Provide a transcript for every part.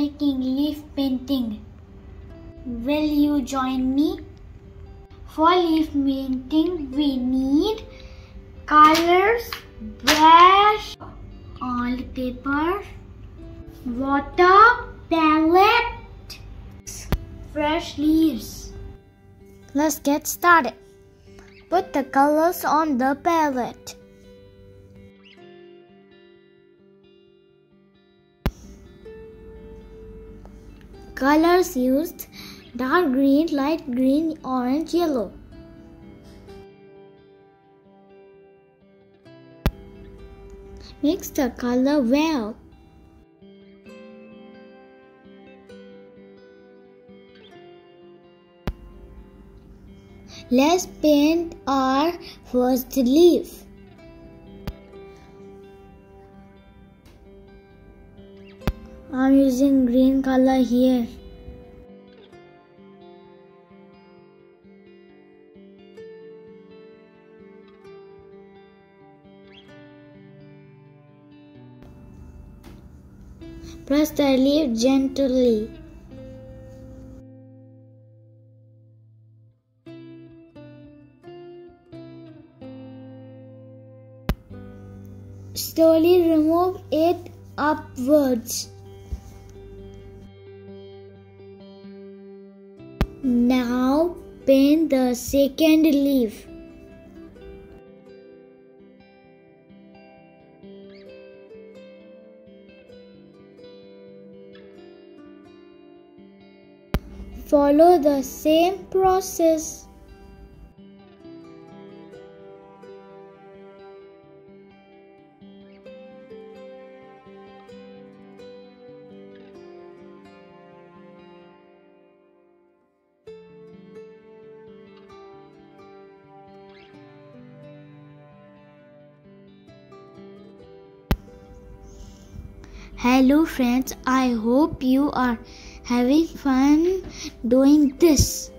making leaf painting. Will you join me? For leaf painting, we need colors, brush, oil paper, water, palette, fresh leaves. Let's get started. Put the colors on the palette. Colors used: dark green, light green, orange, yellow. Mix the color well. Let's paint our first leaf. I'm using green color here. Press the leaf gently. Slowly remove it upwards. Now paint the second leaf. Follow the same process. Hello friends, I hope you are having fun doing this.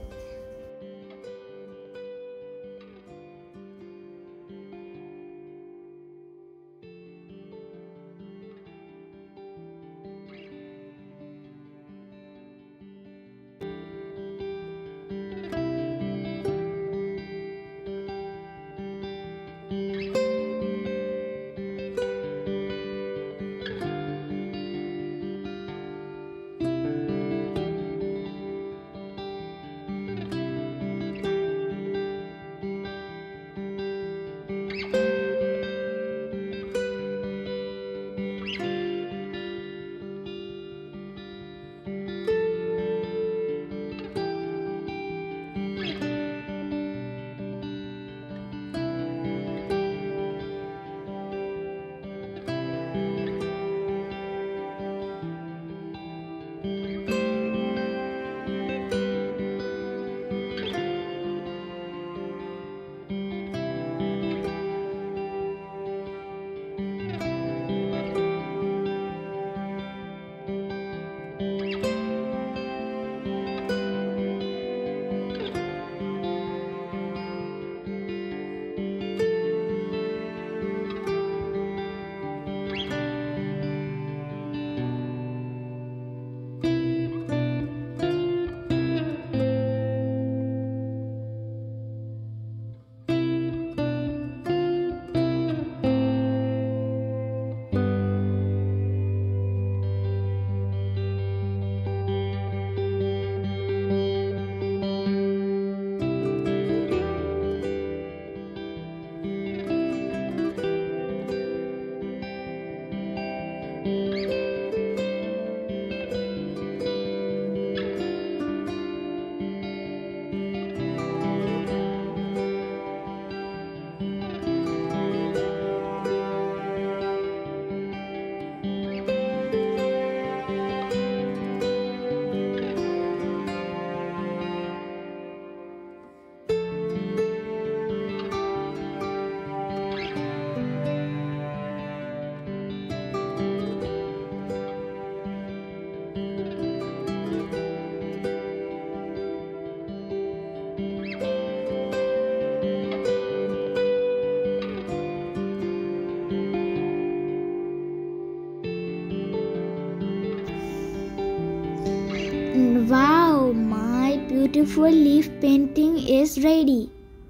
Wow, my beautiful leaf painting is ready.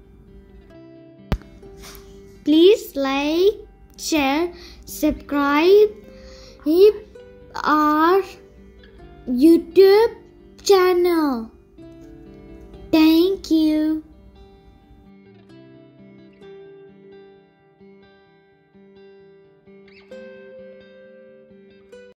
Please like, share, subscribe our YouTube channel. Thank you.